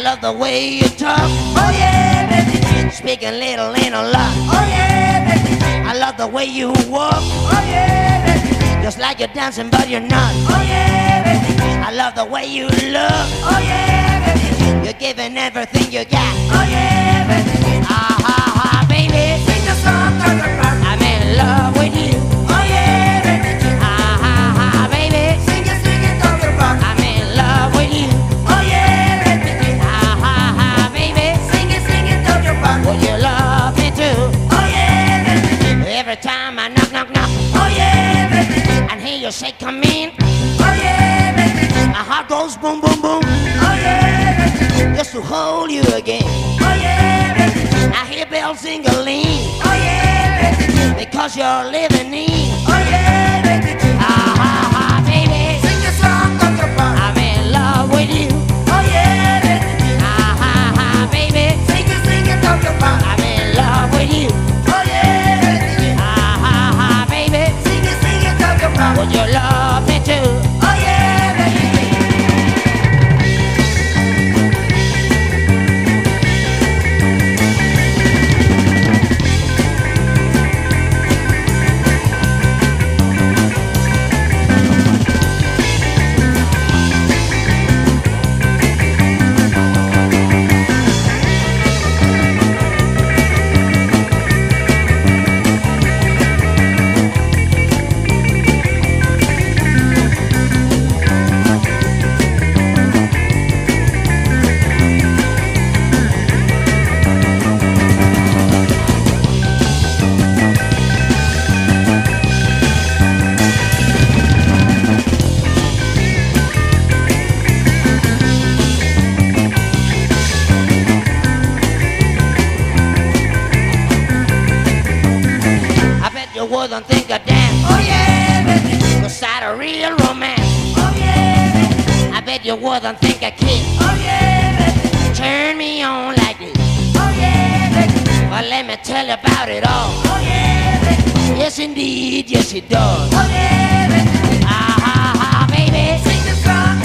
love the way you talk. Oh yeah, baby. Speaking little ain't a lot. Oh yeah, baby. I love the way you walk. Oh yeah, baby. Just like you're dancing but you're not. Oh yeah, baby. I love the way you look. Oh yeah, baby. You're giving everything you got. Oh yeah, baby. Ah ha ha, baby. Sing the song of the rock. I'm in love with you. Oh yeah, baby. Ah ha ha, baby. Sing it of the rock. I'm in love with you. Oh yeah, baby. Ah ha ha, baby. Sing it of the rock. Would you love me too? Oh yeah, baby. Every time I knock, knock, knock, Oh yeah, baby. and hear you say come in, Oh yeah, baby. my heart goes boom, boom, boom, Oh yeah, baby. just to hold you again. Oh yeah, baby. I hear bells sing-a-ling, Oh yeah, baby. because you're living in. Oh yeah, baby. Ah ha ha, baby. Sing the song of the rock. I'm in love with you. Oh yeah, baby. Ah ha ha, baby. Sing it of the rock. I'm in love with you. Oh yeah, baby. Ah ha ha, baby. Sing it of the rock. Would you love me too? Oh yeah, baby. I bet you wouldn't think of dance Oh yeah, baby. beside a real romance. Oh yeah, baby. I bet you wouldn't think a kiss Oh yeah, baby. turn me on like this. Oh yeah, baby. But let me tell you about it all. Oh yeah, baby. Yes, indeed, yes, it does. Oh yeah, baby. Ah ha ha, baby. Sing the song